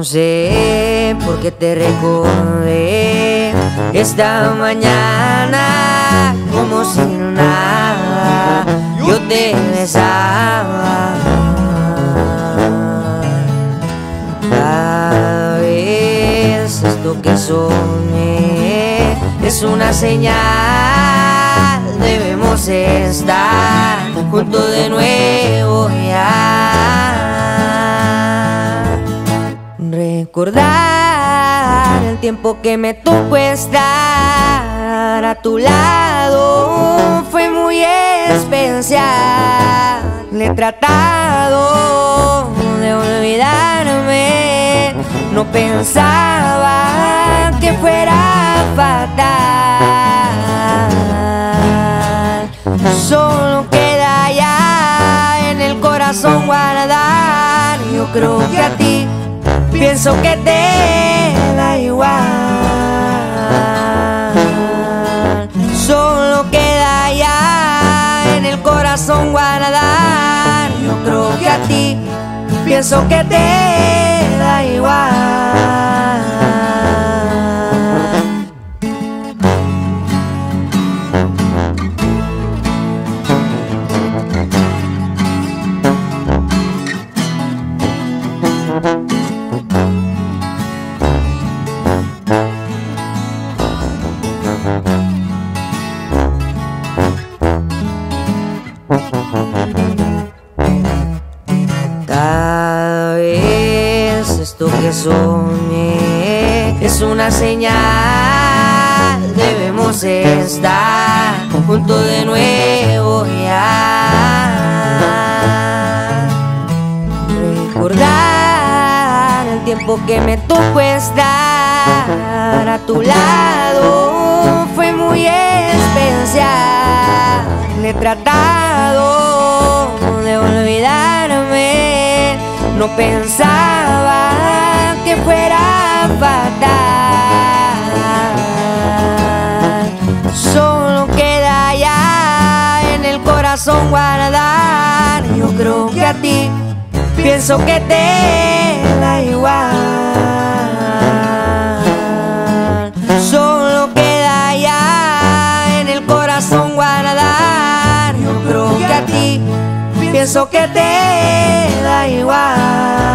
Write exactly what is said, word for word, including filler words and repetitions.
sé por qué te recordé esta mañana como si nada yo te besaba. Tal vez esto que soñé es una señal, debemos estar juntos de nuevo ya. Recordar el tiempo que me tocó estar a tu lado fue muy especial. He tratado de olvidarme, no pensaba que fuera fatal. Solo queda ya en el corazón guardar. Yo creo que a ti pienso que te da igual. Solo queda ya en el corazón guardar. Yo creo que a ti pienso que te da igual. Tal vez esto que soñé es una señal, debemos estar juntos de nuevo ya. Recordar el tiempo que me tocó estar a tu lado fue muy especial. He tratado de olvidarme, no pensaba que fuera fatal. Solo queda ya en el corazón guardar. Yo creo que a ti pienso que te da igual. Solo queda ya en el corazón guardar. Yo creo que a ti pienso que te da igual.